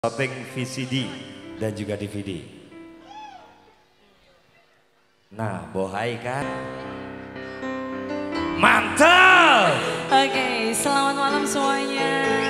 Shooting VCD dan juga DVD. Nah, bohai kan? Mantap! Oke, selamat malam semuanya.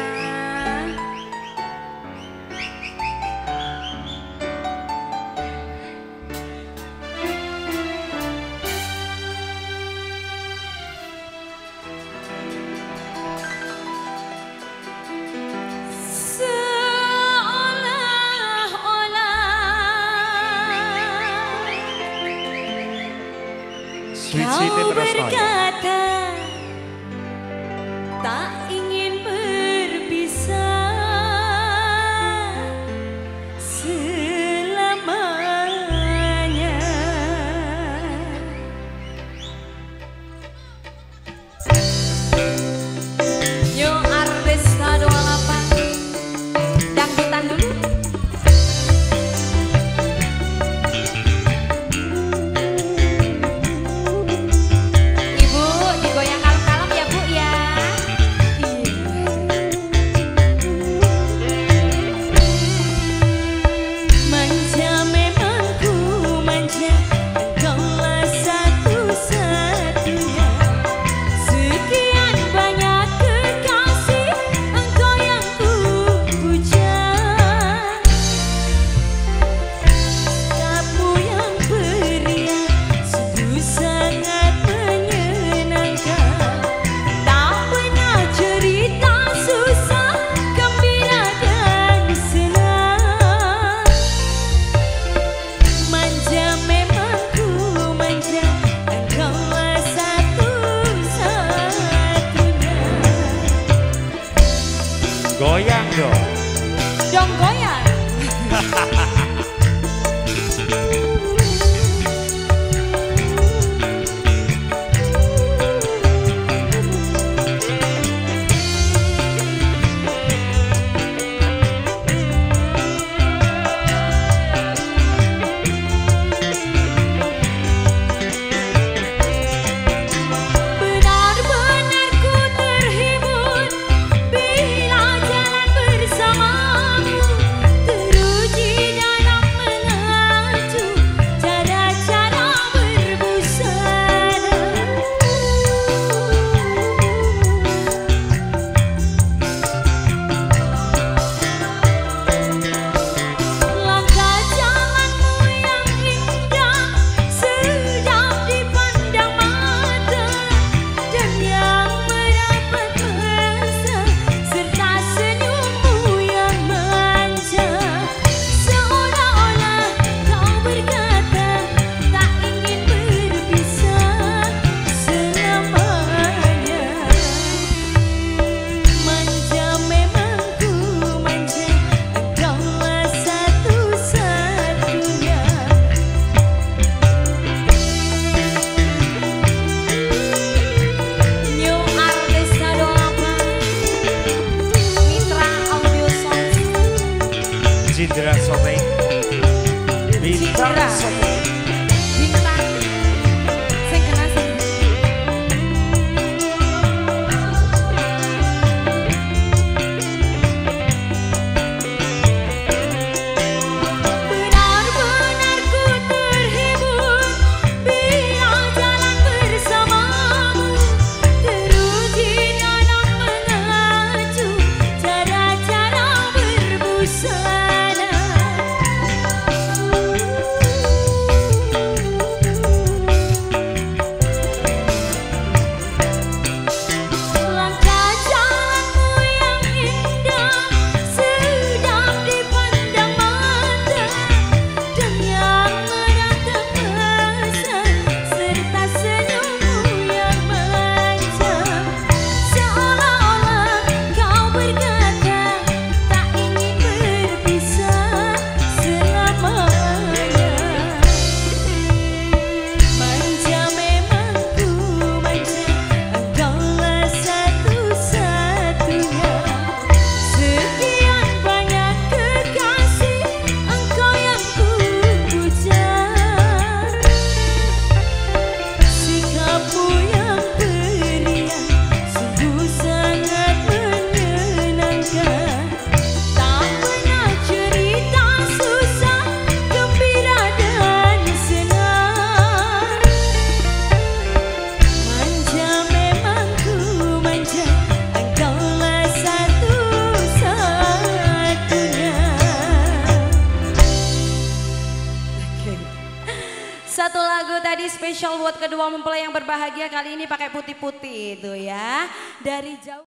Kau berkata tak ingin berpisah selamanya. Yo artis Rado Alapan, dangdutan dulu. Goyang dong. Dong goyang. Cindra Shooting, Bintang Shooting, Bintang sing kena sing. Benar-benar ku terhibur bila jalan bersamamu, teruji dalam mengacu cara-cara berbusana. Satu lagu tadi spesial buat kedua mempelai yang berbahagia kali ini pakai putih-putih itu ya. Dari jauh.